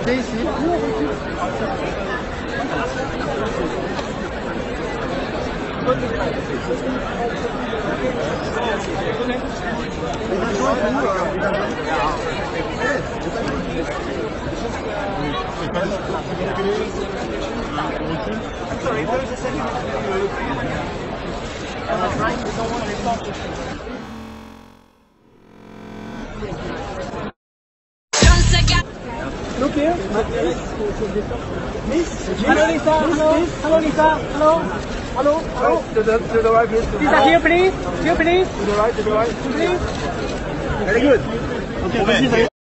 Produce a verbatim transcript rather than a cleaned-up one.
Arrêtez ici. Sorry, there is a second. Look here. Miss. Hello, Lisa. Hello. Hello, Lisa. Hello. Hello. Hello. To the, to the right, please. Lisa, here, please. Here, please. To the right, to the right. Please. Very good. Okay,